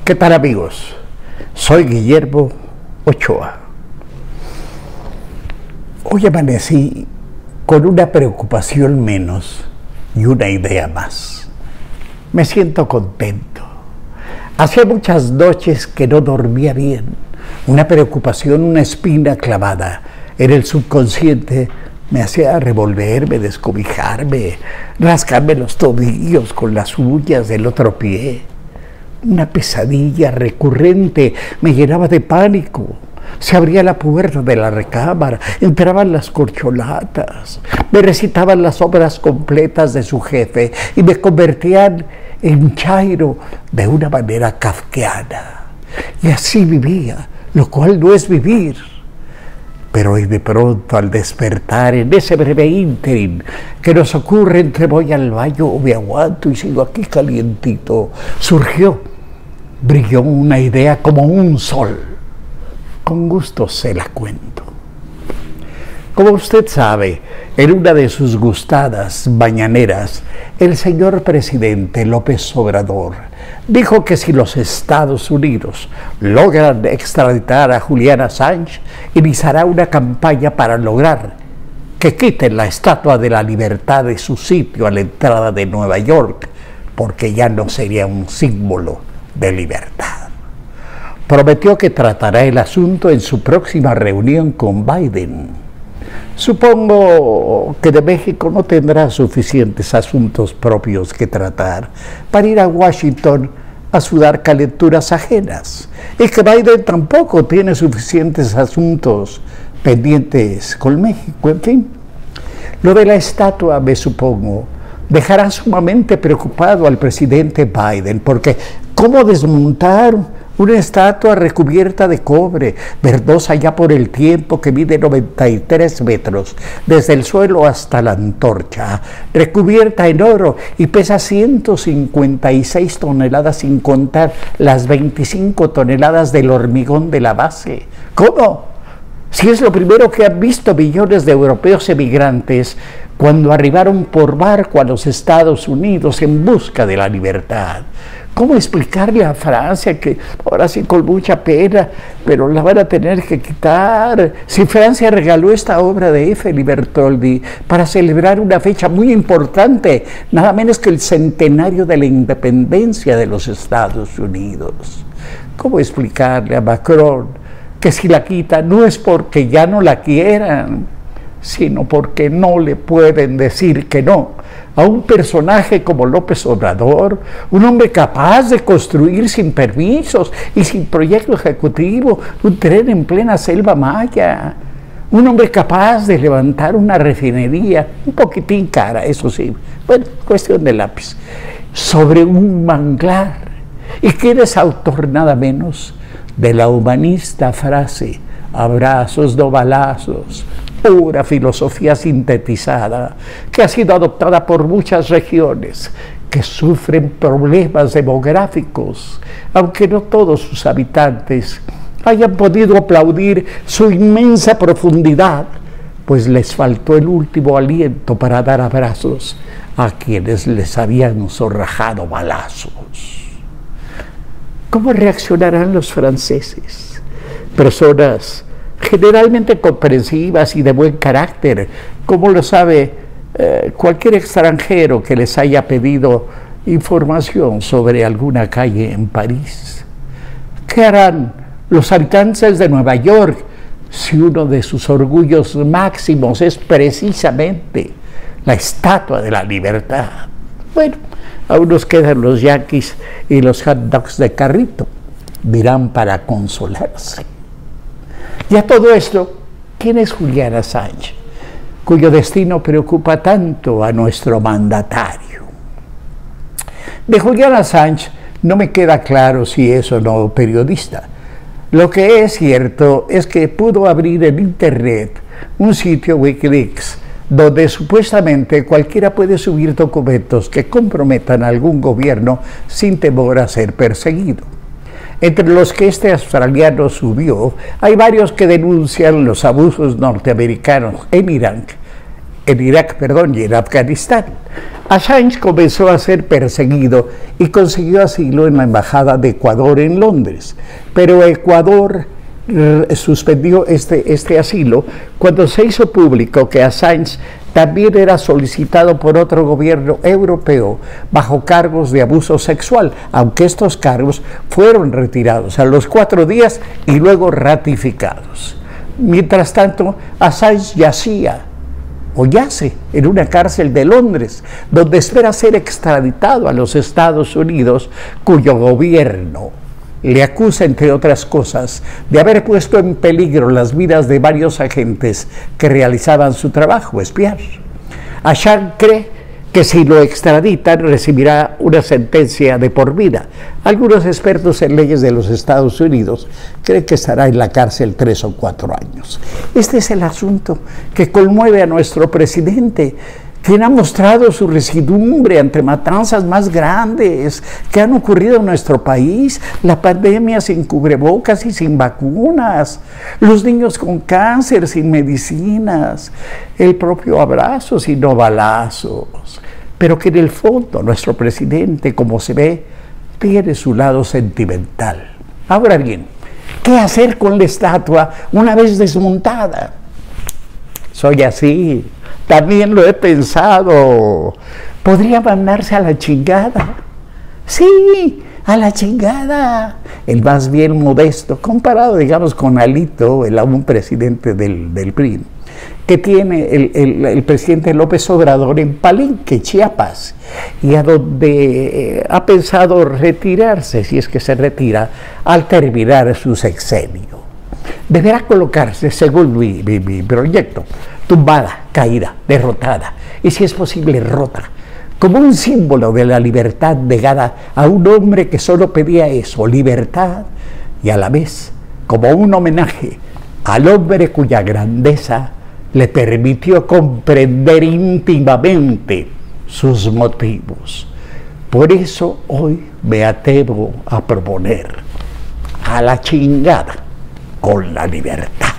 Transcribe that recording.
¿Qué tal, amigos? Soy Guillermo Ochoa. Hoy amanecí con una preocupación menos y una idea más. Me siento contento. Hacía muchas noches que no dormía bien. Una preocupación, una espina clavada en el subconsciente me hacía revolverme, descobijarme, rascarme los tobillos con las uñas del otro pie. Una pesadilla recurrente me llenaba de pánico. Se abría la puerta de la recámara, entraban las corcholatas, me recitaban las obras completas de su jefe y me convertían en chairo de una manera kafkiana. Y así vivía, lo cual no es vivir. Pero hoy de pronto, al despertar, en ese breve ínterin que nos ocurre entre voy al baño o me aguanto y sigo aquí calientito, brilló una idea como un sol. Con gusto se la cuento. Como usted sabe, en una de sus gustadas mañaneras, el señor presidente López Obrador dijo que si los Estados Unidos logran extraditar a Julian Assange, iniciará una campaña para lograr que quiten la Estatua de la Libertad de su sitio a la entrada de Nueva York, porque ya no sería un símbolo de libertad. Prometió que tratará el asunto en su próxima reunión con Biden. Supongo que de México no tendrá suficientes asuntos propios que tratar para ir a Washington a sudar calenturas ajenas, y que Biden tampoco tiene suficientes asuntos pendientes con México. En fin, lo de la estatua, me supongo, dejará sumamente preocupado al presidente Biden, porque ¿cómo desmontar una estatua recubierta de cobre, verdosa ya por el tiempo, que mide 93 metros, desde el suelo hasta la antorcha, recubierta en oro y pesa 156 toneladas, sin contar las 25 toneladas del hormigón de la base? ¿Cómo? Si es lo primero que han visto millones de europeos emigrantes cuando arribaron por barco a los Estados Unidos en busca de la libertad. ¿Cómo explicarle a Francia que ahora sí, con mucha pena, pero la van a tener que quitar? Si Francia regaló esta obra de Eiffel y Bertoldi para celebrar una fecha muy importante, nada menos que el centenario de la independencia de los Estados Unidos. ¿Cómo explicarle a Macron que si la quita no es porque ya no la quieran, sino porque no le pueden decir que no a un personaje como López Obrador, un hombre capaz de construir sin permisos y sin proyecto ejecutivo un tren en plena selva maya, un hombre capaz de levantar una refinería, un poquitín cara, eso sí, bueno, cuestión de lápiz, sobre un manglar? ¿Y quién es autor nada menos de la humanista frase: abrazos, no balazos? Pura filosofía sintetizada que ha sido adoptada por muchas regiones que sufren problemas demográficos, aunque no todos sus habitantes hayan podido aplaudir su inmensa profundidad, pues les faltó el último aliento para dar abrazos a quienes les habían zorrajado balazos. ¿Cómo reaccionarán los franceses? Personas generalmente comprensivas y de buen carácter, como lo sabe cualquier extranjero que les haya pedido información sobre alguna calle en París. ¿Qué harán los habitantes de Nueva York si uno de sus orgullos máximos es precisamente la Estatua de la Libertad? Bueno, aún nos quedan los yanquis y los hot dogs de carrito, dirán para consolarse. Y a todo esto, ¿quién es Julian Assange, cuyo destino preocupa tanto a nuestro mandatario? De Julian Assange no me queda claro si es o no periodista. Lo que es cierto es que pudo abrir en Internet un sitio, Wikileaks, donde supuestamente cualquiera puede subir documentos que comprometan a algún gobierno sin temor a ser perseguido. Entre los que este australiano subió, hay varios que denuncian los abusos norteamericanos en Irán en Irak, y en Afganistán. Assange comenzó a ser perseguido y consiguió asilo en la Embajada de Ecuador en Londres, pero Ecuador suspendió este asilo cuando se hizo público que Assange también era solicitado por otro gobierno europeo bajo cargos de abuso sexual, aunque estos cargos fueron retirados a los 4 días y luego ratificados. Mientras tanto, Assange yace en una cárcel de Londres, donde espera ser extraditado a los Estados Unidos, cuyo gobierno le acusa, entre otras cosas, de haber puesto en peligro las vidas de varios agentes que realizaban su trabajo, espiar. Assange cree que si lo extraditan recibirá una sentencia de por vida. Algunos expertos en leyes de los Estados Unidos creen que estará en la cárcel 3 o 4 años. Este es el asunto que conmueve a nuestro presidente, quien ha mostrado su residumbre ante matanzas más grandes que han ocurrido en nuestro país, la pandemia sin cubrebocas y sin vacunas, los niños con cáncer sin medicinas, el propio abrazo sin no balazos, pero que en el fondo nuestro presidente, como se ve, tiene su lado sentimental. Ahora bien, ¿qué hacer con la estatua una vez desmontada? Soy así. También lo he pensado. ¿Podría mandarse a la chingada? Sí, a la chingada. El más bien modesto, comparado, digamos, con Alito, el aún presidente del PRI, que tiene el presidente López Obrador en Palenque, Chiapas, y a donde ha pensado retirarse, si es que se retira, al terminar su sexenio. Deberá colocarse, según mi proyecto, tumbada, caída, derrotada, y si es posible rota, como un símbolo de la libertad negada a un hombre que solo pedía eso, libertad, y a la vez como un homenaje al hombre cuya grandeza le permitió comprender íntimamente sus motivos. Por eso hoy me atrevo a proponer: a la chingada con la libertad.